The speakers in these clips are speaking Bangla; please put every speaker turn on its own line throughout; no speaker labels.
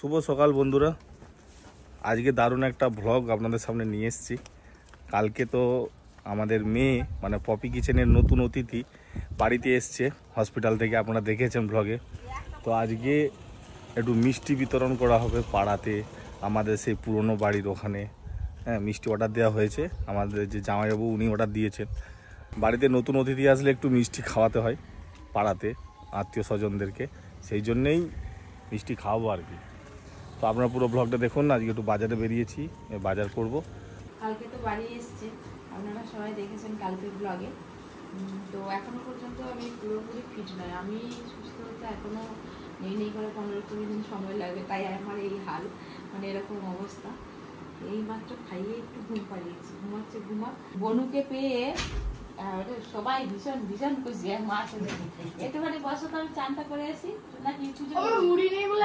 শুভ সকাল বন্ধুরা, আজকে দারুণ একটা ভ্লগ আপনাদের সামনে নিয়ে এসেছি। কালকে তো আমাদের মেয়ে মানে পপি কিচেনের নতুন অতিথি বাড়িতে এসছে হসপিটাল থেকে, আপনারা দেখেছেন ভ্লগে। তো আজকে একটু মিষ্টি বিতরণ করা হবে পাড়াতে, আমাদের সেই পুরনো বাড়ির ওখানে। হ্যাঁ, মিষ্টি অর্ডার দেওয়া হয়েছে, আমাদের যে জামাইবাবু উনি অর্ডার দিয়েছেন। বাড়িতে নতুন অতিথি আসলে একটু মিষ্টি খাওয়াতে হয় পাড়াতে আত্মীয় স্বজনদেরকে, সেই জন্যেই মিষ্টি খাওয়াবো আর কি। তো আপনারা পুরো ব্লগটা দেখুন। আজকে একটু বাজারে বেরিয়েছি, বাজার করব।
কালকে তো বাড়ি এসছে, আপনারা সবাই দেখেছেন কালকের ব্লগে। তো এখনো পর্যন্ত আমি পুরোপুরি ফিট নয়, আমি সুস্থ হতে এখনো নেই করে 15-20 দিন সময় লাগবে, তাই আমার এই হাল, মানে এরকম অবস্থা। এই মাত্র খাইয়ে একটু ঘুম পাড়িয়েছি, ঘুমাচ্ছে বনুকে পেয়ে সবাই ভীষণ ভীষণ খুশি। মা একটুখানি বসো তো, আমি চানটা করে আসি নাকি মুড়ি নেই বলে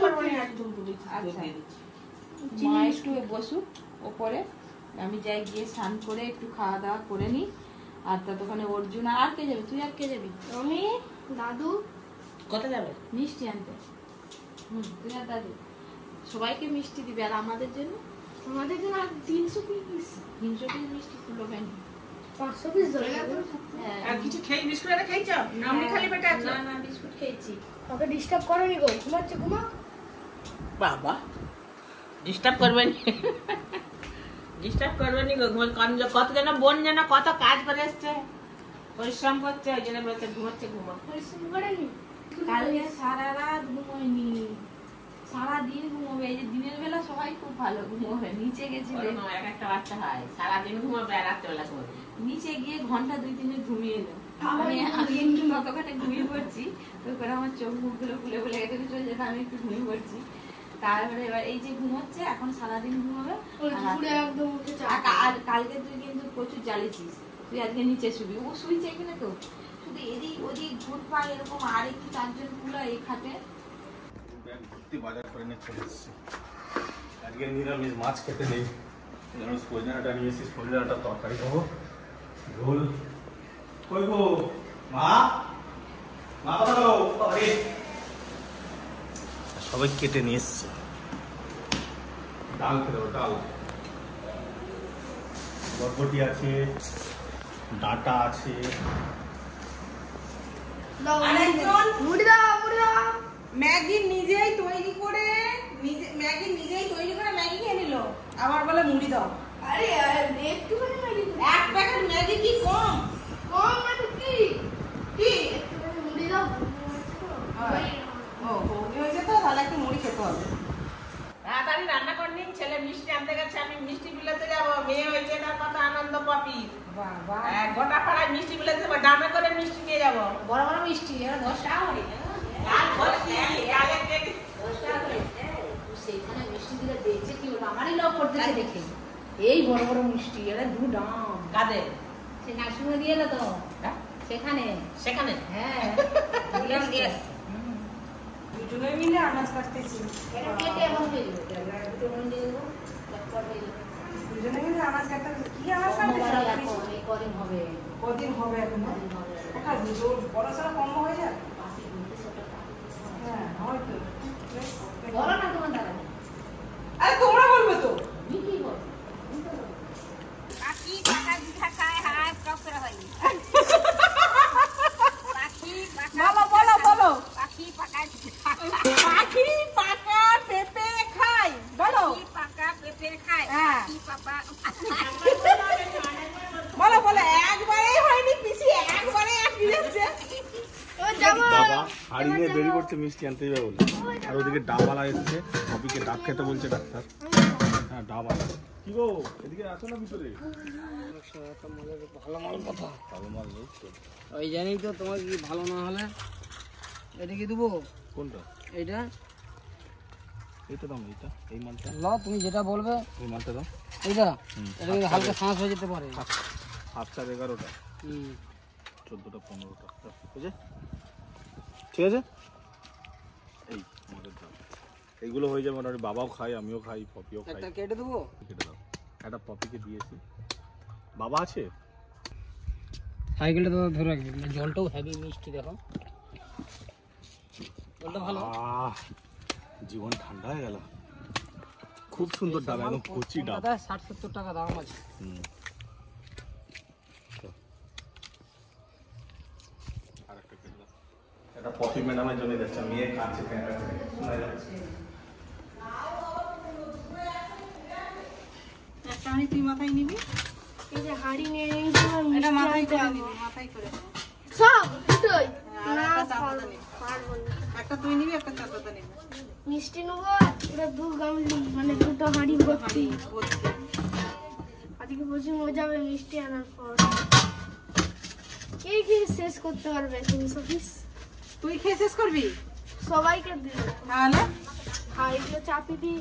মা একটু বসুক ওপরে, আমি যাই গিয়ে স্নান করে একটু খাওয়া দাওয়া করে নিই। আর ততক্ষণে অর্জুন আর কে যাবে? তুই আর কে যাবি?
আমি, দাদু।
কোথায় যাবে? মিষ্টি আনতে। তুই আর দাদু সবাইকে মিষ্টি দিবে। আর আমাদের জন্য?
আমাদের জন্য 300 পিস।
300 পিস মিষ্টি তুলো কেন?
500 পিস ধরে গেল।
আর কিছু খেয়ে বিস্কুট এটা খাইছো? আমি খালি পেটে আছি।
না না, বিস্কুট খেয়েছি।
ওকে ডিস্টার্ব করোনি গো, ঘুমাচ্ছে ঘুমা।
বাবা ডিস্টার্ব করবেন, ডিস্টার্ব করবেন গো। কত জন বোন যেন কত কাজ করে এসছে, পরিশ্রম করছে, ওই জন্য বলছে ঘুমাচ্ছে ঘুমা।
পরিশ্রম করেনি
কালকে সারা রাত ঘুমোয়নি, সারাদিন ঘুমোবে। এই যে দিনের বেলা সবাই খুব ভালো ঘুমোবে, নিচে গেছিলে
এক একটা বাচ্চা হয় সারাদিন ঘুমাবে আর রাত্রেবেলা ঘুমাবে।
নিচে গিয়ে ঘন্টা 2-3 ঘুমিয়ে এলো। আমি একটু কতখানি ঘুমিয়ে পড়ছি, তারপরে আমার চোখ মুখগুলো খুলে খুলে গেছে, চলে যেতে আমি একটু ঘুমিয়ে পড়ছি। তারপরে এবার এই যে ঘুমোচ্ছে, এখন সারাদিন ঘুমাবে। আর কালকে তুই কিন্তু প্রচুর জ্বালিয়েছিস, তুই আজকে নিচে শুবি। ও শুইছে এখানে, তো শুধু এদিক ওদিক ঘুর পায় এরকম। আর একটু 4 জন পুরো এই খাটে
ব্যাগ ভর্তি বাজার করে নিয়ে চলে এসেছি। আজকে নিরামিষ, মাছ খেতে নেই, সজনাটা নিয়ে এসেছি, সজনাটা তরকারি খাবো। ঝোল কই গো মা, মা বলো সবাই কেটে নিয়ে এসছে। ডাল খেতে হবে, ডাল, বরবটি আছে, ডাটা আছে।
মুড়ি দাও, মুড়ি দাও।
ম্যাগি নিজেই তৈরি করে ম্যাগি খেয়ে নিল, আবার বলে মুড়ি দাও।
আরে একটুখানি ম্যাগি,
এক প্যাকেট ম্যাগি কি কম?
কম মানে কি
কি
একটুখানি মুড়ি দাও।
ও বৌদি হয়েছে তো, তাহলে একটু মুড়ি খেতে হবে। তাড়াতাড়ি রান্না করে নিন, ছেলে মিষ্টি আনতে গেছে, আমি মিষ্টি বিলাতে যাবো। মেয়ে হয়েছে, তার কত আনন্দ পপি। গোটা পাড়ায় মিষ্টি বিলাতে যাবো, ডামে করে মিষ্টি নিয়ে যাবো।
বড় বড় মিষ্টি 10 টাকা করে। সেইখানে মিষ্টি দিলে দেখছে কি হলো, আমারই লোভ করতেছে দেখে। এই বড় বড় মিষ্টি, এরা 2 দাম।
কাদের?
সে নার্সিংহোমে দিয়ে এলো তো সেখানে। হ্যাঁ,
দুজনে মিলে আনাজ কাটতেছি।
কেটে এমন হয়ে যাবে, দুটো মন দিয়ে দেবো,
দুজনে মিলে আনাজ কাটতে। কি আনাজ কাটতেছি?
কদিন হবে,
কদিন হবে এখন? একটা বড়সড় কম হয়ে যায়। হ্যাঁ হয়তো।
বলো না তোমার দাদা।
আরে তোমরা বলবে তো।
তুমি কি বল?
পাখি পাকা দিঘা খায় হাত কষ্ট হয়। পাখি পাকা,
বলো বলো।
পাখি পাকা,
পাখি পাকা পেঁপে খায়, বলো।
পাখি পাকা পেঁপে খায়।
হ্যাঁ।
পাখি পাকা,
বলো বলো। একবারেই হয়নি পিসি, একবারে এক দিয়েছে।
বাবা হাড়ি নিয়ে বেরিয়ে পড়ছে মিষ্টি আনতে যাবে বলে। আর ওদিকে ডাবওয়ালা এসেছে, কপিকে ডাব খেতে বলছে ডাক্তার। হ্যাঁ ডাবওয়ালা। কি গো এদিকে আসো না ভিতরে।
ভালো মাল কথা,
ভালো মাল নেই তো।
ওই জানি তো তোমার কি ভালো না হলে এটা কি দেবো?
কোনটা?
এইটা
এইটা দাম, এইটা, এই মালটা।
ল তুমি যেটা বলবে।
এই মালটা দাম।
এইটা এটা কিন্তু হালকা শ্বাস হয়ে যেতে পারে।
7টা 11টা, 14টা 15টা, ঠিক আছে ঠিক আছে। এই আমাদের দাম এইগুলো হয়ে যাবে মোটামুটি। বাবাও খায়, আমিও খাই, পপিও খাই।
একটা কেটে দেবো,
কেটে দাও। একটা পপিকে দিয়েছি। বাবা আছে?
সাইকেলটা তো ধরে রাখবি, জলটাও হেভি মিষ্টি, দেখো জলটা ভালো।
জীবন ঠান্ডা হয়ে গেল। খুব সুন্দর ডাব, একদম কচি ডাব।
60-70 টাকা দাম আছে।
এটা পপি ম্যাডামের জন্য যাচ্ছে, মেয়ে কাছে শোনা যাচ্ছে।
একটা হাঁড়ি তুই মাথায় নিবি,
এই যে হাঁড়ি নিয়ে নিবি,
এটা মাথায় করে নিবি, মাথায় করে
সব দুটোই না
পারবো না। একটা তুই নিবি, একটা চার পাতা নিবি।
মিষ্টি নেবো পুরো 2 গামলি, মানে 2টো হাঁড়ি ভর্তি। আজকে প্রচুর মজা হবে মিষ্টি আনার পর। কে কি শেষ করতে পারবে তুমি সফিস?
তুই খেয়ে শেষ করবি?
সবাইকে দিও
তাহলে
হাঁড়িগুলো চাপি দিই।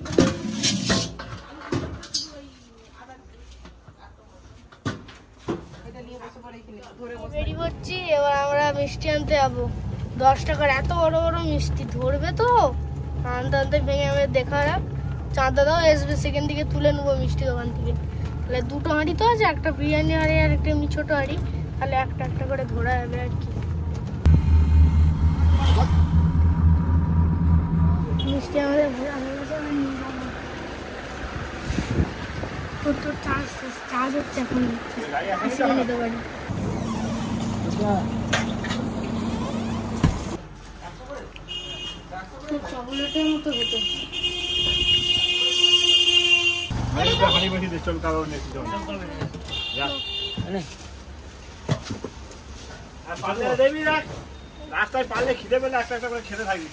এটা নিয়ে বসে পড়ে এখানে ধরে বসে।
রেডি করছি, এবার আমরা মিষ্টি আনতে যাবো। 10 টাকার এত বড় বড় মিষ্টি ধরবে তো? আনতে আনতে ভেঙে আমি দেখা যাক। চাঁদা দাও আসবে, সেখান থেকে তুলে নেবো মিষ্টি দোকান থেকে। তাহলে 2টো হাঁড়ি তো আছে, একটা বিরিয়ানি হাঁড়ি আর একটা এমনি ছোটো হাঁড়ি। তাহলে একটা একটা করে ধরা যাবে আর কি। মিষ্টি আমাদের তোর চার্জ হচ্ছে এখন, আসলে নিতে পারি। চকলেটের মতো হতো।
চল কারণ দেবি রাখ, রাস্তায় পারলে খিদে পেলে একটা একটা করে খেতে থাকবি।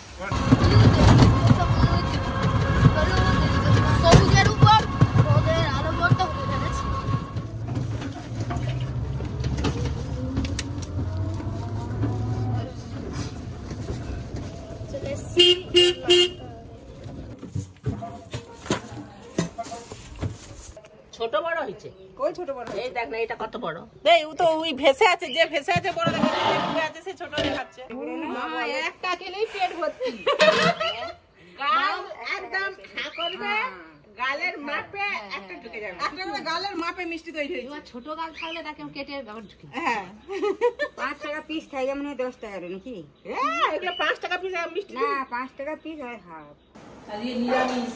সবুজের উপর ওদের আলো পড়তে হয়ে গেছে। চলে এসছি।
ছোট বড় হয়েছে, কই ছোট বড়? এই দেখ না, এটা কত বড়। এই ও তো ওই ভেসে আছে, যে ভেসে আছে বড় দেখা যায়, যে ডুবে আছে সে ছোট দেখাচ্ছে। মা একটা খেলেই পেট ভর্তি। গাল একদম খা করবে, গালের মাপে একটা ঢুকে যাবে। একটা করে গালের মাপে মিষ্টি তৈরি হয়েছে।
এবার ছোট গাল থাকলে তাকে কেটে আবার ঢুকে।
হ্যাঁ
5 টাকা পিস থাকে মানে 10 টাকা নাকি?
হ্যাঁ, এগুলো 5 টাকা পিস মিষ্টি
না 5 টাকা পিস হয় হাফ।
আর এই নিরামিষ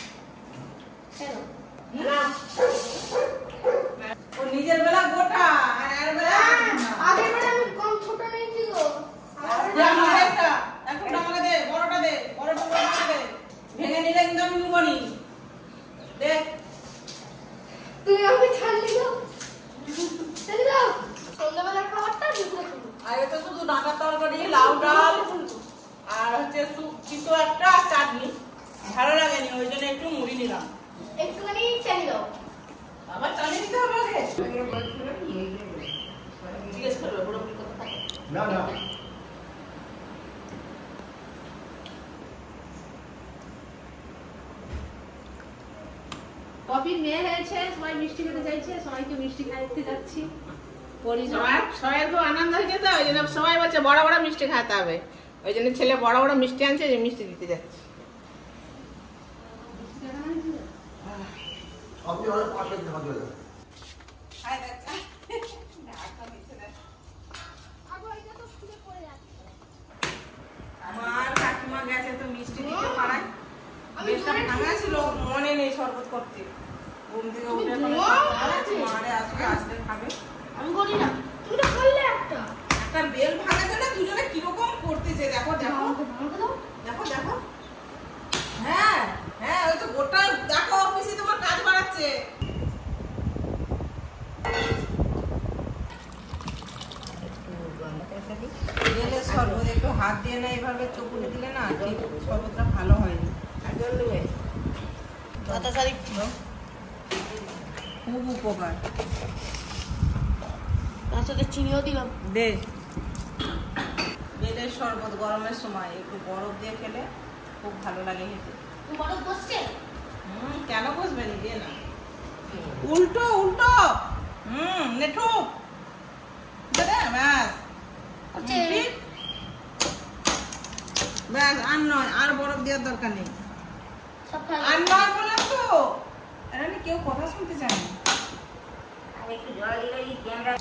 ও নিজের বেলা গোটা আর এর বেলা
আগে মানে আমি কম ছোট নিয়েছি গো।
একটা আমাকে দে, বড়টা দে, বড়টা আমাকে দে। ভেঙে নিলে কিন্তু আমি নিবনি। দেখ
তুমি আমাকে ছাড়লি গো। ছেড়ে দাও। সন্ধ্যাবেলার খাবারটা দুপুরে খাবো।
আগে তো শুধু ডাঁটার তরকারি, লাউ ডাল আর হচ্ছে কিছু একটা চাটনি, ভালো লাগেনি, ওই জন্য একটু মুড়ি নিলাম।
একটুখানি চাই দাও।
আবার চাটনি দিতে হবে আগে? জিজ্ঞেস করবে বড় বড় কথা।
না না
কপির মেয়ে হয়েছে, সবাই মিষ্টি খেতে চাইছে, সবাইকে মিষ্টি খাইতে যাচ্ছি।
সবাই খুব আনন্দ হয়েছে তো, ওই জন্য সবাই বলছে বড় বড় মিষ্টি খাতে হবে। ওই জন্য ছেলে বড় বড় মিষ্টি আনছে, যে মিষ্টি দিতে যাচ্ছে। আমার কাকিমা গেছে তো মিষ্টি দিতে পারায়, বেশটা ভাঙা ছিল, মনে নেই শরবত করতে। ঘুম থেকে উঠে মারে আসবে, আসলে খাবে।
আমি করি না। তুমি তো খাইলে একটা।
একটা বেল ভাঙাতে না দুজনে কিরকম করতেছে, দেখো দেখো
আমাকে দাও।
দেখো দেখো। হ্যাঁ হ্যাঁ, ওই তো গোটা দেখো, অফিসে তোমার কাজ বাড়াচ্ছে। বেলের শরবত একটু হাত দিয়ে না এইভাবে চকুলে দিলে না ঠিক শরবতটা ভালো হয়নি। খুব উপকার।
তার সাথে চিনিও দিলাম।
দে বেলের শরবত গরমের সময় একটু বরফ দিয়ে খেলে খুব ভালো লাগে খেতে।
বরফ বসছে?
কেন বসবে নি, দিয়ে না। উল্টো উল্টো, নেঠু ব্যাস ঠিক। ব্যাস, আর নয়, আর বরফ দেওয়ার দরকার নেই।
সব খাই।
আর নয় বললাম তো, এখানে কেউ কথা শুনতে চায় না।
আমি একটু জল দিলে এই ক্যামেরা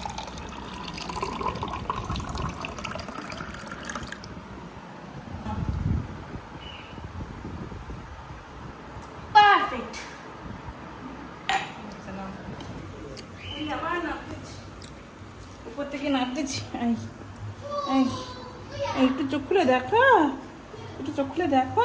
এদিকে নাড়তেছি। একটু চোখ খুলে দেখো, একটু চোখ খুলে দেখো,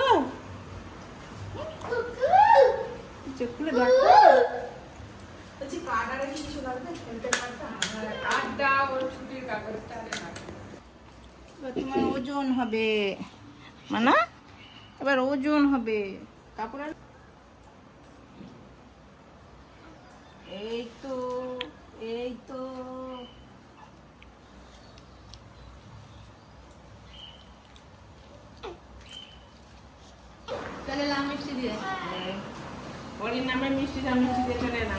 চোখ খুলে দেখো। বলছি কার্ডারে কি কিছু লাগবে? কার্ডটা ওর ছুটির কাগজটা তোমার ওজন হবে মানা, এবার ওজন হবে কাপড়ের। এই তো এই তো
চলে এলাম মিষ্টি দিয়ে।
ওরির নামে মিষ্টি দিয়ে চলে এলাম।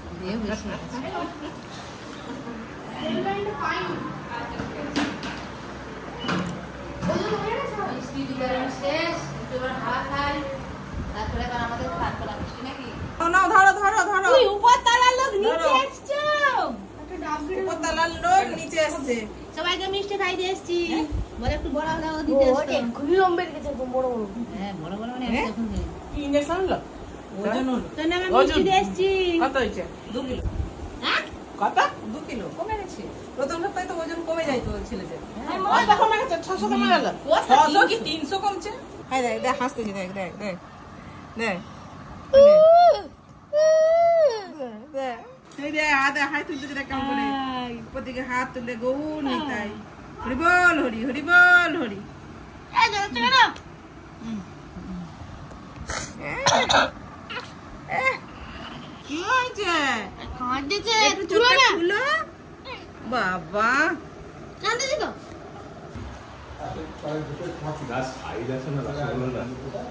মিষ্টি দিয়ে শেষ, একটু এবার হাওয়া খাই, তারপরে এবার আমাদের খাওয়ার পালা মিষ্টি নাকি?
নাও ধরো ধরো ধরো।
তুই উপর তলার লোক নিচে এসছো।
উপরতলার লোক নিচে আসছে।
সবাইকে মিষ্টি খাই দিয়ে এসছি। বলে একটু বড় হলে ও দিতে এসছো।
খুবই লম্বের গেছে, বড় বড়।
হ্যাঁ বড় বড় মানে এখন
কি ইনজেকশন হলো? ওজন হলো।
তোর নামে মিষ্টি দিয়ে এসছি।
কত হয়েছে? 2 কিলো।
হ্যাঁ?
কত? 2 কিলো কমে গেছে। প্রথম সপ্তাহে তো ওজন কমে যায় তো ছেলেদের। কত কমে গেছে? 600 কমে গেল। 600 কি 300 কমছে? হাই দেখ দেখ হাসতেছি, দেখ দেখ দেখ দেখ দেখ। এই দেখ হাত হাই তুলতে দেখ কেমন করে। প্রতিকে হাত তুলে গৌর নিতাই। হরি বল হরি, হরি বল হরি।
এই যাচ্ছে কেন?
কি হয়েছে?
কাঁদছে,
একটু
তুলো
চোখটা
না।
খুলো। বাবা
কাঁদছে তো।
গাছ সাইড আছে না রসগোল্লা।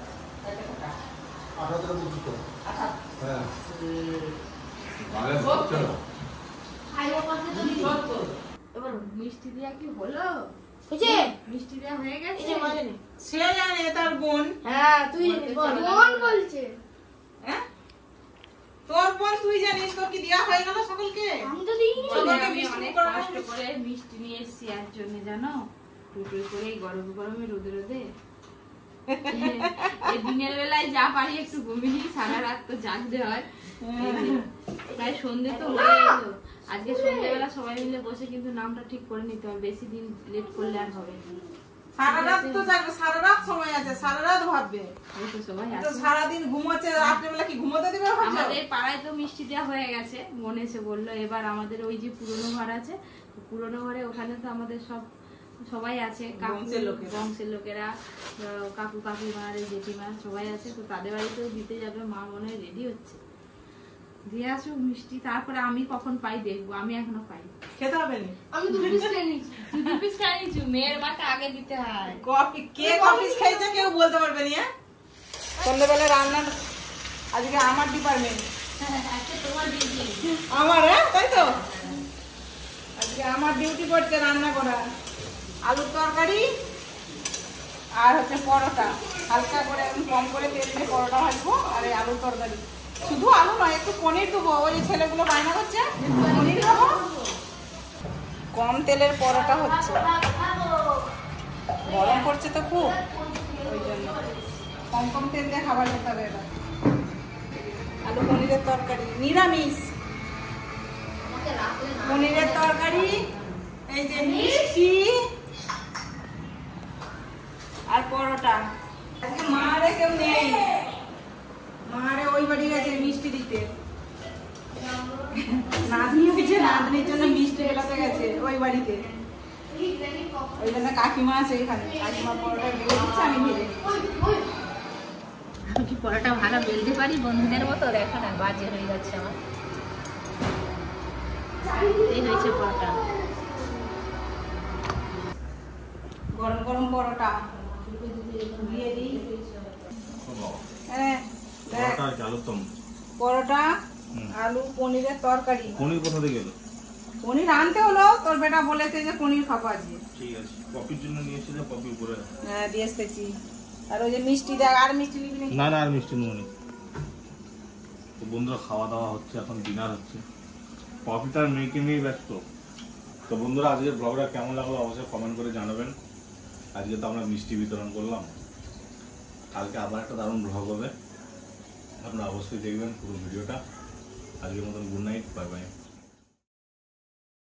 খাইয়ে পাশে তো দিই। এবার মিষ্টি দেয়া কি হলো?
বুঝে?
মিষ্টি দেয়া হয়ে
এই
গেছে?
যে মাঝে।
সে জানে তার বোন।
হ্যাঁ, তুই বল। কোন বলছে?
হ্যাঁ? তোর বোন তুই জানিস, তোর কি দেয়া হয়ে গেল সকলকে?
আমি তো দিইনি।
বলে
সকলকে
আমি
মিষ্টি
অনেক
করা
কষ্ট করে মিষ্টি নিয়ে এসেছি এর জন্য, জানো? টুটুই করে এই গরমে গরমে রোদে রোদে এই দিনের বেলায় যা পারি একটু ঘুমিয়ে নিই, সারা রাত তো জাগতে হয়। প্রায় সন্ধে তো হয়ে এলো। আজকে সন্ধ্যেবেলা সবাই মিলে বসে কিন্তু নামটা ঠিক করে নিতে হবে, বেশি দিন লেট করলে আর হবে না।
সারা রাত তো জাগবে, সারা রাত সময় আছে, সারা রাত ভাববে।
এই তো সবাই
তো
আছে।
সারাদিন ঘুমোচ্ছে, রাত্রেবেলা কি ঘুমোতে দিবে ভাবছো?
আমাদের পাড়ায় তো মিষ্টি দেওয়া হয়ে গেছে, মনে এসে বললো এবার আমাদের ওই যে পুরনো ঘর আছে, পুরনো ঘরে ওখানে তো আমাদের সবাই আছে,
বংশের লোকেরা।
বংশের লোকেরা, কাকু কাকিমা জেঠিমা সবাই আছে, তো তাদের বাড়িতেও দিতে যাবে। মা মনে হয় রেডি হচ্ছে, দিয়ে আসুক মিষ্টি, তারপরে আমি কখন পাই দেখবো, আমি এখনো পাই।
খেতে হবে না।
আমি 2 পিস খেয়ে নিয়েছি।
তুই 2 পিস খাই নিচ্ছি, মেয়ের মাকে আগে দিতে হয়।
কফি কে কফি খাইছে কেউ বলতে পারবে না। সন্ধ্যাবেলা রান্নার আজকে আমার ডিপার্টমেন্ট।
আজকে তোমার ডিউটি।
আমার তাই তো আজকে আমার ডিউটি করছে রান্না করা। আলুর তরকারি আর হচ্ছে পরোটা, হালকা করে আমি কম করে তেল দিয়ে পরোটা ভাজবো, আর এই আলুর তরকারি। শুধু আলু নয়, একটু পনির দেবো, ওই যে ছেলেগুলো বায়না করছে পনির দেবো। কম তেলের পরোটা হচ্ছে, গরম পড়ছে তো খুব, ওই জন্য কম কম তেল দিয়ে খাবার খেতে হবে। এবার আলু পনিরের তরকারি নিরামিষ, পনিরের তরকারি, এই যে মিষ্টি আর পরোটা। আজকে মারে কেউ নেই, মারে ওই বাড়ি গেছে মিষ্টি দিতে। নাতনি হয়েছে, নাতনির জন্য মিষ্টি বেলাতে গেছে ওই বাড়িতে, ওই জন্য কাকিমা আছে এখানে। কাকিমা পরোটা বেলে দিচ্ছে, আমি ভেজে
আমি কি পরোটা ভালো বেলতে পারি বন্ধুদের মতো? দেখো না বাজে হয়ে যাচ্ছে আমার। এই হয়েছে পরোটা।
গরম গরম পরোটা দিয়ে দিই। হ্যাঁ দেখ, পরোটা, আলু পনিরের তরকারি।
পনির কোথা থেকে এলো?
পনির আনতে হলো, তোর বেটা বলেছে যে পনির খাবো আজকে।
ঠিক আছে, কপির জন্য নিয়ে এসেছে, কপি উপরে।
হ্যাঁ দিয়ে এসেছি। আর ওই যে মিষ্টি দেখ, আর মিষ্টি নিবি নাকি?
না না, আর মিষ্টি নেবো না। তো বন্ধুরা খাওয়া দাওয়া হচ্ছে, এখন ডিনার হচ্ছে, কপিটার মেয়েকে নিয়ে ব্যস্ত। তো বন্ধুরা আজকের ব্লগটা কেমন লাগলো অবশ্যই কমেন্ট করে জানাবেন। আজকে তো আমরা মিষ্টি বিতরণ করলাম, কালকে আবার একটা দারুণ ব্লগ হবে, আপনারা অবশ্যই দেখবেন পুরো ভিডিওটা। আজকের মতন গুড নাইট, বাই বাই।